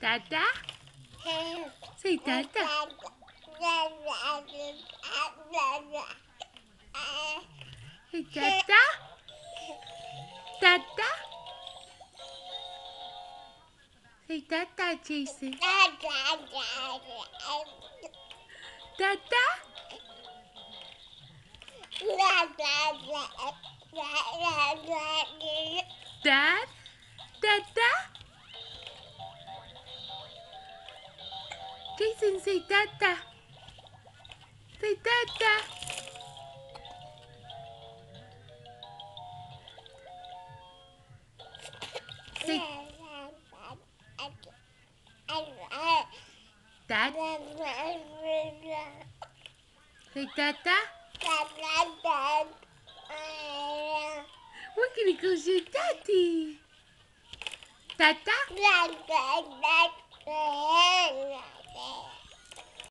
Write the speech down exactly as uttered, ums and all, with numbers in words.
Tata? Say Tata. Say Tata? Tata? Say Tata, Jason. Tata? Dad? Tata? Jason, say Tata. Say Tata. Say Dad. Say Tata. We're gonna go see Daddy. Tata?